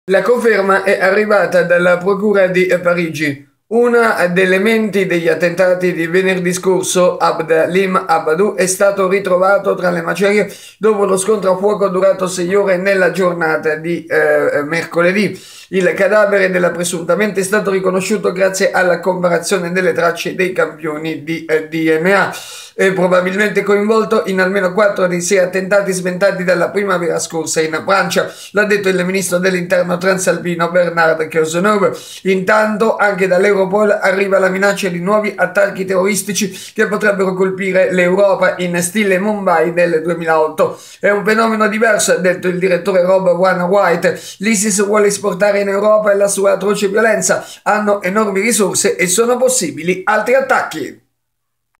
La conferma è arrivata dalla Procura di Parigi. Una delle menti degli attentati di venerdì scorso, Abdelim Abadou, è stato ritrovato tra le macerie dopo lo scontro a fuoco durato 6 ore nella giornata di mercoledì. Il cadavere della presuntamente è stato riconosciuto grazie alla comparazione delle tracce dei campioni di DNA. È probabilmente coinvolto in almeno 4 dei 6 attentati sventati dalla primavera scorsa in Francia, l'ha detto il ministro dell'interno transalpino Bernard Cazeneuve. Intanto anche dall'Europol arriva la minaccia di nuovi attacchi terroristici che potrebbero colpire l'Europa in stile Mumbai del 2008. È un fenomeno diverso, ha detto il direttore Rob Wainwright. L'ISIS vuole esportare in Europa la sua atroce violenza, hanno enormi risorse e sono possibili altri attacchi.